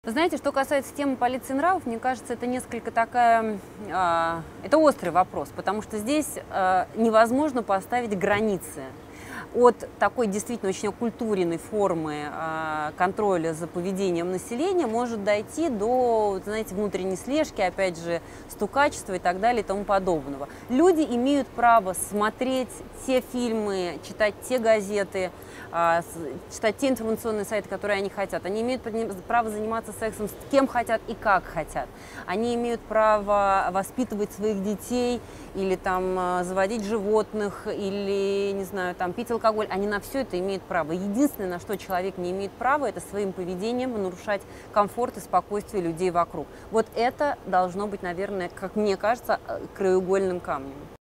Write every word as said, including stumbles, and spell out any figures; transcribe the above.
Вы знаете, что касается темы полиции нравов, мне кажется, это несколько такая, э, это острый вопрос, потому что здесь э, невозможно поставить границы от такой действительно очень окультуренной формы э, контроля за поведением населения может дойти до, знаете, внутренней слежки, опять же, стукачества и так далее и тому подобного. Люди имеют право смотреть те фильмы, читать те газеты, э, читать те информационные сайты, которые они хотят. Они имеют право заниматься сексом с кем хотят и как хотят. Они имеют право воспитывать своих детей или там заводить животных, или, не знаю, там пить алкоголь. Они на все это имеют право. Единственное, на что человек не имеет права, это своим поведением нарушать комфорт и спокойствие людей вокруг. Вот это должно быть, наверное, как мне кажется, краеугольным камнем.